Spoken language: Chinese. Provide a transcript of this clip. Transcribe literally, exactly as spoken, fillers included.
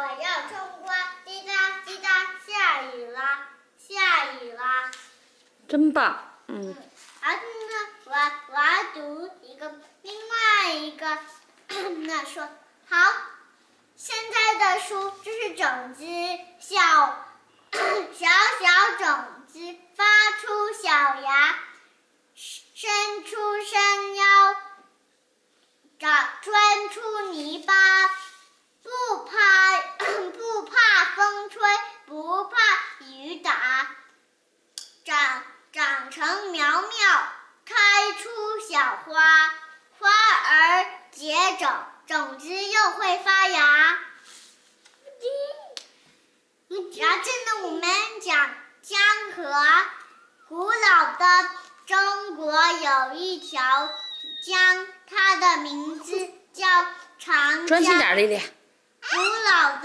要种瓜，滴答滴答，下雨啦，下雨啦。 真棒，嗯。 然后呢，我我要读一个另外一个，那说好，现在的书就是种子，小小小种子发出小芽，伸出伸腰，长钻出泥巴，不怕不怕风吹，不怕雨打，长长成苗苗，开出小花，花儿结种，种子又会发芽。然后这呢，我们讲江河，古老的中国有一条江，它的名字叫长江。 专心点，丽丽。 古老